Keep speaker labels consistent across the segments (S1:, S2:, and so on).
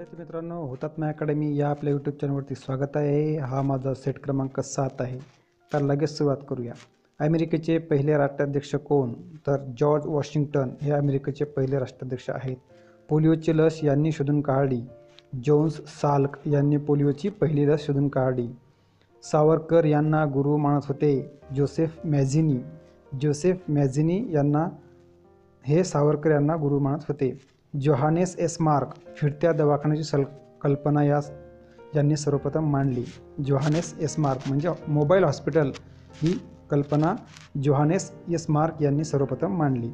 S1: विद्यार्थी मित्रांनो, हुतात्मा अकॅडमी या आपल्या यूट्यूब चॅनलवरती स्वागत आहे। हा माझा सेट क्रमांक 7 आहे। तर लगेच सुरुवात करूया। अमेरिकेचे पहिले राष्ट्राध्यक्ष कोण? तर जॉर्ज वॉशिंग्टन हे अमेरिकेचे पहिले राष्ट्राध्यक्ष आहेत। पोलिओची लस यांनी शोधून काढली? जोन्स साल्क यांनी पोलिओची पहिली लस शोधून काढली। सावरकर यांना गुरु मानत होते? जोसेफ मॅझिनी यांना हे सावरकर यांना गुरु मानत होते। जोहानेस एस मार्क फिरत्या दवाखान्याची कल्पना यांनी सर्वप्रथम मांडली। जोहानेस एस मार्क म्हणजे मोबाईल हॉस्पिटल ही कल्पना जोहानेस एस मार्क यांनी सर्वप्रथम मांडली।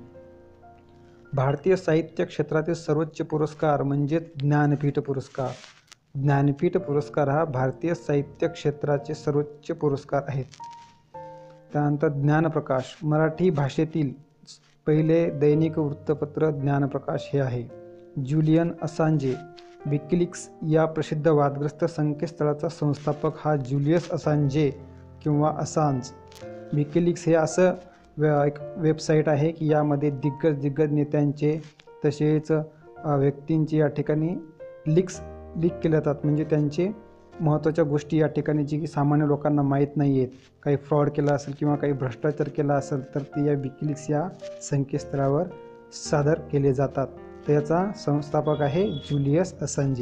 S1: भारतीय साहित्य क्षेत्रातील सर्वोच्च पुरस्कार म्हणजे ज्ञानपीठ पुरस्कार। ज्ञानपीठ पुरस्कार हा भारतीय साहित्य क्षेत्राचे सर्वोच्च पुरस्कार आहेत। त्यानंतर ज्ञानप्रकाश मराठी भाषेतील पहिले दैनिक वृत्तपत्र ज्ञानप्रकाश हे आहे। जुलियन असांजे विकिलीक्स या प्रसिद्ध वादग्रस्त संकेतस्थळाचा संस्थापक हा जुलियस असांजे किंवा असांज। विकिलीक्स हे असं एक वेबसाईट आहे की यामध्ये दिग्गज नेत्यांचे तसेच व्यक्तींचे या ठिकाणी लीक केले जातात, म्हणजे त्यांचे महत्त्वाच्या गोष्टी या ठिकाणी जी की सामान्य लोकांना माहीत नाही आहेत, काही फ्रॉड केला असेल किंवा काही भ्रष्टाचार केला असेल तर ते या विकिलीक्स या संकेतस्थळावर सादर केले जातात। तर याचा संस्थापक आहे जुलियस असांजे।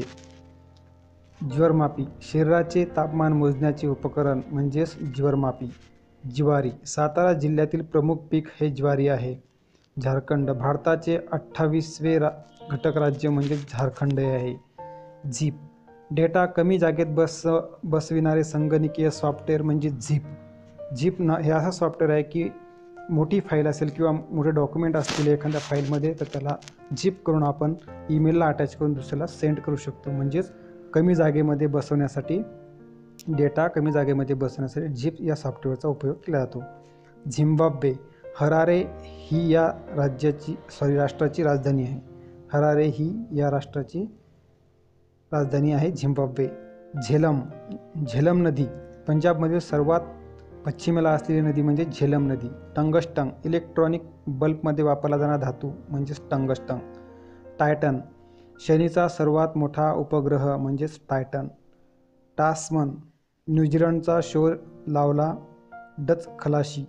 S1: ज्वरमापी शरीराचे तापमान मोजण्याचे उपकरण म्हणजेच ज्वरमापी। ज्वारी सातारा जिल्ह्यातील प्रमुख पीक हे ज्वारी आहे। झारखंड भारताचे 28वे घटक राज्य म्हणजे झारखंड हे आहे। झीप डेटा कमी जागेत बसविणारे संगणकीय सॉफ्टवेअर म्हणजे झीप हे असं सॉफ्टवेअर आहे की मोठी फाईल असेल किंवा मोठे डॉक्युमेंट असतील एखाद्या फाईलमध्ये तर त्याला झीप करून आपण ईमेलला अटॅच करून दुसऱ्याला सेंड करू शकतो। म्हणजेच कमी जागेमध्ये बसवण्यासाठी डेटा कमी जागेमध्ये बसवण्यासाठी झीप या सॉफ्टवेअरचा उपयोग केला जातो। झिम्बाब्वे हरारे ही या राष्ट्राची राजधानी आहे। हरारे ही या राष्ट्राची राजधानी आहे झिम्बाब्वे। झेलम नदी पंजाबमधील सर्वात पश्चिमेला असलेली नदी म्हणजे झेलम नदी। टंगस्टन इलेक्ट्रॉनिक बल्बमध्ये वापरला जाणारा धातू म्हणजेच टंगस्टन। टायटन शनीचा सर्वात मोठा उपग्रह म्हणजेच टायटन। टास्मन न्यूझीलंडचा शोध लावला डच खलाशी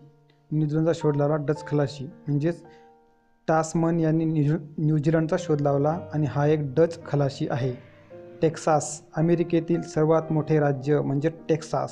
S1: म्हणजेच टास्मन यांनी न्यूझीलंडचा शोध लावला आणि हा एक डच खलाशी आहे। टेक्सास अमेरिकेतील सर्वात मोठे राज्य म्हणजे टेक्सास।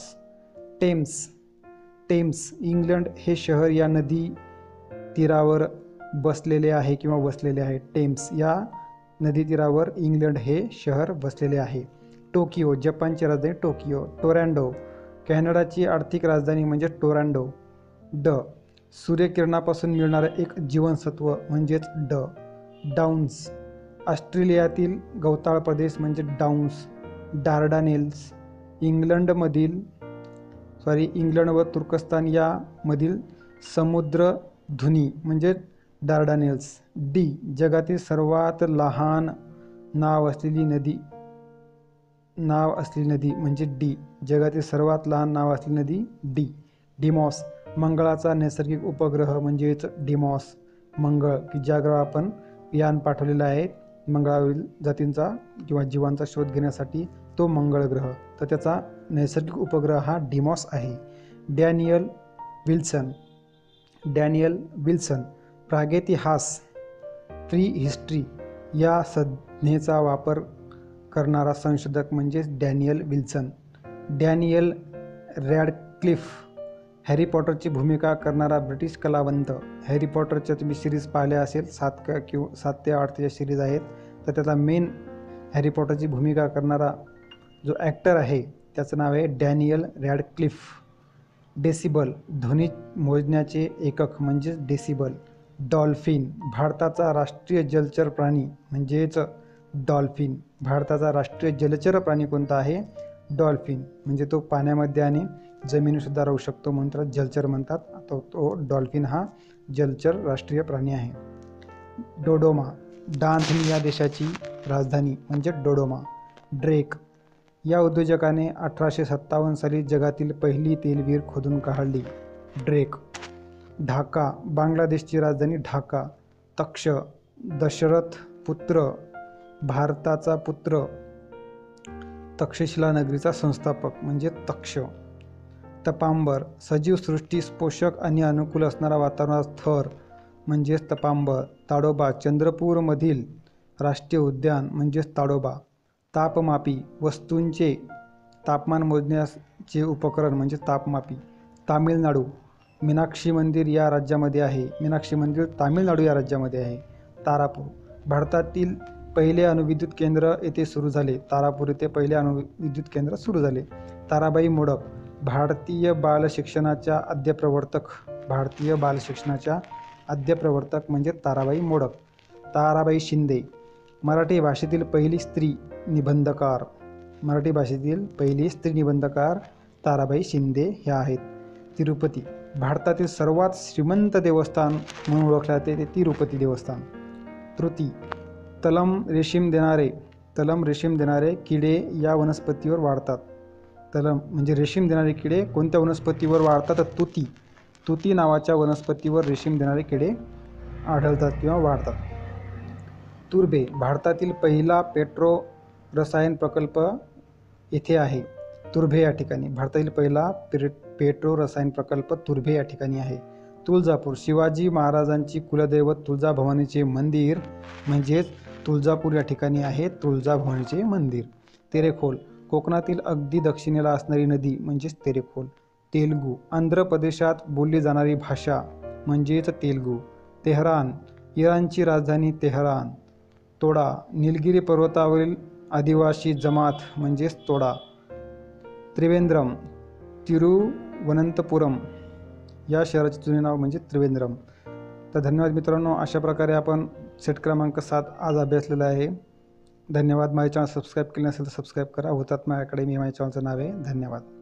S1: टेम्स इंग्लंड हे शहर या नदी तीरावर बसलेले आहे किंवा वसलेले आहे। टेम्स या नदी तीरावर इंग्लंड हे शहर बसलेले आहे। टोकियो जपानची राजधानी टोकियो। टोरॅन्डो कॅनडाची आर्थिक राजधानी म्हणजे टोरॅन्डो। सूर्यकिरणापासून मिळणारे एक जीवनसत्व म्हणजेच डाउन्स ऑस्ट्रेलियातील गवताळ प्रदेश म्हणजे डाउन्स। डार्डानेल्स इंग्लंड व तुर्कस्तान यामधील समुद्रधुनी म्हणजे डार्डानेल्स। जगातील सर्वात लहान नाव असलेली नदी म्हणजे जगातील सर्वात लहान नाव असलेली नदी डिमॉस मंगळाचा नैसर्गिक उपग्रह म्हणजेच डिमॉस मंगळ की ज्या ग्रहावर आपण यान पाठवलेलं आहे मंगळावरील जातींचा किंवा जीवांचा शोध घेण्यासाठी तो मंगळ ग्रह, तर त्याचा नैसर्गिक उपग्रह हा डिमॉस आहे। डॅनियल विल्सन प्रागैतिहास प्रीहिस्ट्री या संज्ञेचा वापर करणारा संशोधक म्हणजेच Daniel Wilson. Daniel Radcliffe Harry पॉटरची भूमिका करणारा ब्रिटिश कलावंत। हॅरी पॉटरच्या तुम्ही सिरीज पाहिल्या असेल 7 ते 8 त्याच्या सिरीज आहेत, तर त्याचा मेन हॅरी पॉटरची भूमिका करणारा जो ॲक्टर आहे त्याचं नाव आहे डॅनियल रॅडक्लिफ। डेसिबल ध्वनी मोजण्याचे एकक म्हणजेच डेसिबल। डॉल्फिन भारताचा राष्ट्रीय जलचर प्राणी म्हणजेच डॉल्फिन। भारताचा राष्ट्रीय जलचर प्राणी कोणता आहे? डॉल्फिन। म्हणजे तो पाण्यामध्ये आणि जमिनीसुद्धा राहू शकतो म्हणून त्याला जलचर म्हणतात। तो डॉल्फिन हा जलचर राष्ट्रीय प्राणी आहे। डोडोमा डान्झनी या देशाची राजधानी म्हणजे डोडोमा। ड्रेक या उद्योजकाने 1857 साली जगातील पहिली तेलविहीर खोदून काढली। ड्रेक। ढाका बांगलादेशची राजधानी ढाका। तक्ष दशरथ पुत्र भारताचा पुत्र तक्षशिला नगरीचा संस्थापक म्हणजे तक्ष. तपांबर सजीव सृष्टीस पोषक आणि अनुकूल असणारा वातावरणाचा थर म्हणजेच तपांबर. ताडोबा चंद्रपूरमधील राष्ट्रीय उद्यान म्हणजेच ताडोबा. तापमापी वस्तूंचे तापमान मोजण्याचे उपकरण म्हणजे तापमापी. तामिळनाडू मीनाक्षी मंदिर या राज्यामध्ये आहे. मीनाक्षी मंदिर तामिळनाडू या राज्यामध्ये आहे. तारापूर भारतातील पहिले अणुविद्युत केंद्र येथे सुरू झाले. तारापूर येथे पहिले अणुविद्युत केंद्र सुरू झाले. ताराबाई मोडक भारतीय बालशिक्षणाच्या आद्यप्रवर्तक. भारतीय बालशिक्षणाच्या आद्यप्रवर्तक म्हणजे ताराबाई मोडक. ताराबाई शिंदे मराठी भाषेतील पहिली स्त्री निबंधकार. मराठी भाषेतील पहिली स्त्री निबंधकार ताराबाई शिंदे ह्या आहेत. तिरुपती भारतातील सर्वात श्रीमंत देवस्थान म्हणून ओळखले जाते ते तिरुपती देवस्थान. तृती तलम रेशीम देणारे किडे या वनस्पतीवर वाढतात. तलम म्हणजे रेशीम देणारे किडे कोणत्या वनस्पतीवर वाढतात तर तुती नावाच्या वनस्पतीवर रेशीम देणारे किडे आढळतात किंवा वाढतात. तुर्भे भारतातील पहिला पेट्रो रसायन प्रकल्प येथे आहे. तुर्भे या ठिकाणी भारतातील पहिला पेट्रो रसायन प्रकल्प तुर्भे या ठिकाणी आहे. तुळजापूर शिवाजी महाराजांची कुलदैवत तुळजाभवानीचे मंदिर म्हणजेच तुळजापूर या ठिकाणी आहे तुळजाभवानीचे मंदिर. तेरेखोल कोकणातील अगदी दक्षिणेला असणारी नदी म्हणजेच तेरेखोल. तेलुगू आंध्र प्रदेशात बोलली जाणारी भाषा म्हणजेच तेलुगू. तेहरान इराणची राजधानी तेहरान. तोडा निलगिरी पर्वतावरील आदिवासी जमात म्हणजेच तोडा. त्रिवेंद्रम तिरुवनंतपुरम या शहराचे जुने नाव म्हणजे त्रिवेंद्रम. तर धन्यवाद मित्रांनो, अशा प्रकारे आपण सेट क्रमांक 7 आज अभ्यासलेला आहे. धन्यवाद. माझे चॅनल सबस्क्राईब केले नसेल तर सबस्क्राईब करा. हुतात्मा अकॅडमी माझ्या चॅनलचं नाव आहे. धन्यवाद.